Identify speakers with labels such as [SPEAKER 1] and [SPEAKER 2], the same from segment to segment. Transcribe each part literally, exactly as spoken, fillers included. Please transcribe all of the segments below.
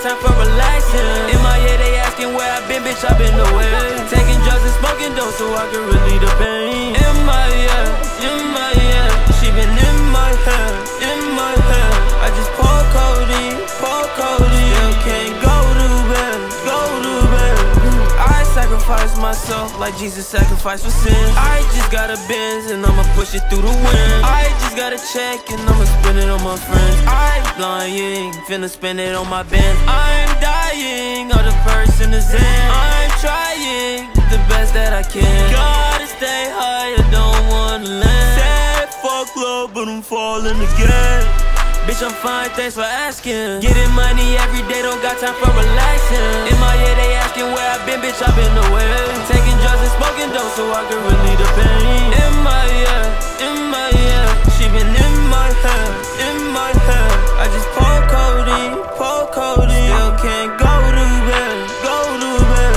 [SPEAKER 1] got time for relaxing. In my head they asking where I been, bitch, I been away. Taking drugs and smoking dope so I can relieve the pain. In my head, in my head, she been in my head, in my head. I just pour codeine, pour codeine. Still can't go to bed, go to bed. I sacrifice myself like Jesus sacrificed for sin. I just got a Benz and I'ma push it through the wind. I just got a check and I'ma spend it on my friends. I'm lying, finna spend it on my band. I'm dying, all the person is in. I'm trying the best that I can. Gotta stay high, I don't wanna land. Said fuck love, but I'm falling again. Bitch, I'm fine, thanks for asking. Getting money every day, don't got time for relaxing. In my head, they asking where I been, bitch, I been away. Taking drugs and smoking dope so I can relieve the pain. In my head, in my head, she been in my head, in my head. I just pour codeine, pour codeine. Still can't go to bed, go to bed.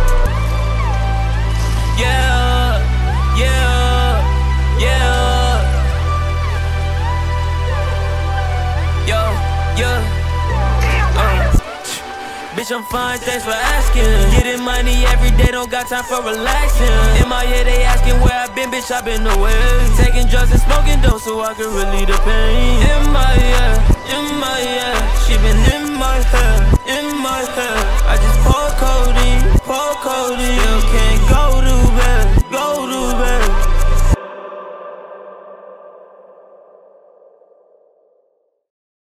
[SPEAKER 1] Yeah, yeah, yeah. Yo, yeah, uh. Bitch, I'm fine, thanks for asking. Getting money every day, don't got time for relaxing. In my head, they asking where I been, bitch, I been away. Taking drugs and smoking dope so I can relieve the pain. In my head, in my head, she been in my head, in